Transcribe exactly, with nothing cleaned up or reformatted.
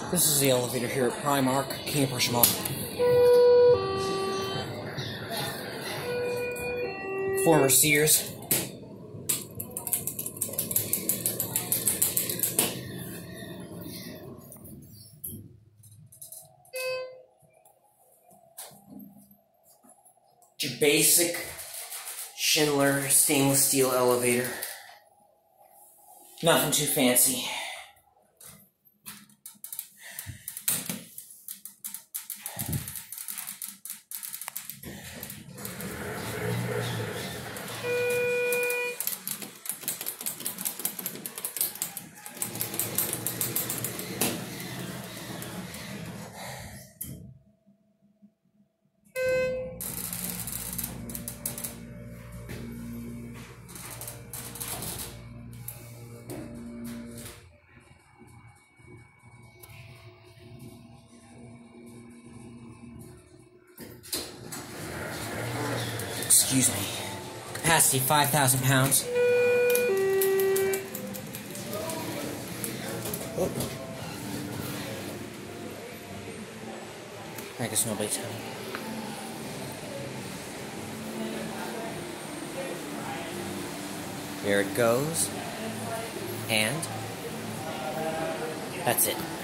This is the elevator here at Primark, King of Prussia Mall. Former Sears. Your basic Schindler stainless steel elevator. Nothing too fancy. Excuse me. Capacity five thousand pounds. Oh. I guess nobody's home. There it goes. And that's it.